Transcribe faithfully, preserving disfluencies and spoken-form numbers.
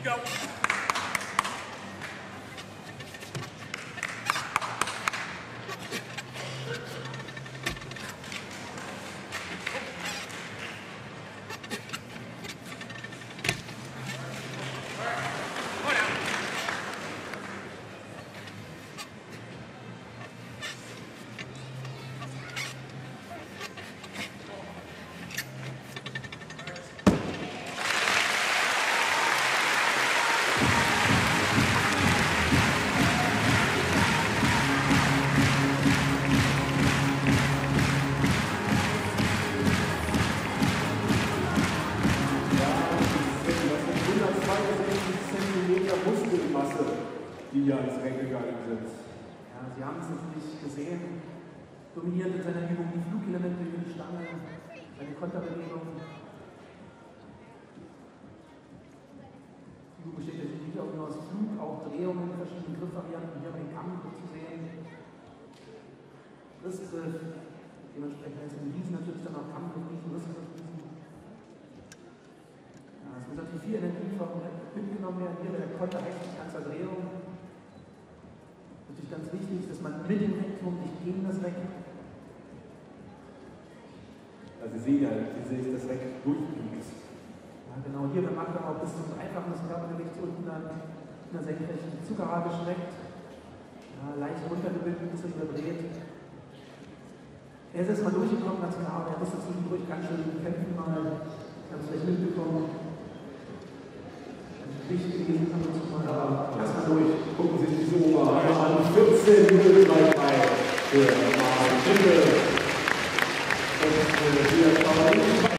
go. Die ja ins Rennen gegangen sind. Ja, Sie haben es natürlich gesehen, dominiert in seiner Übung die Flugelemente über die Stange, seine Konterbewegung. Die Übung besteht natürlich nicht auch nur aus Flug, auch Drehungen in verschiedenen Griffvarianten, hier haben wir den Kamm zu sehen. Rissgriff, dementsprechend ist in Wiesen natürlich dann auch Kammgriff, Rissgriff, Wiesen. Ja, es muss natürlich viel Energie vom mitgenommen werden, hier der Konter eigentlich ganzer Drehung. Natürlich ganz wichtig ist, dass man mit dem Rektum nicht gegen das Reck. Also Sie sehen ja, wie sich das Reck durchbringt. Ja, genau, hier beim Anfang auch bis zum Dreifachen des Körpergewichts unten dann in der senkrechten Zuckerhabe schreckt. Ja, leicht runtergebildet, ein bisschen überdreht. Er ist jetzt mal durchgekommen, ganz klar, aber er musste zwischendurch ganz schön kämpfen mal. Ich habe es vielleicht mitbekommen. Wichtig gewesen, kann man mal, aber erstmal durch. Gucken Sie sich die Summe an. vierzehn null drei drei.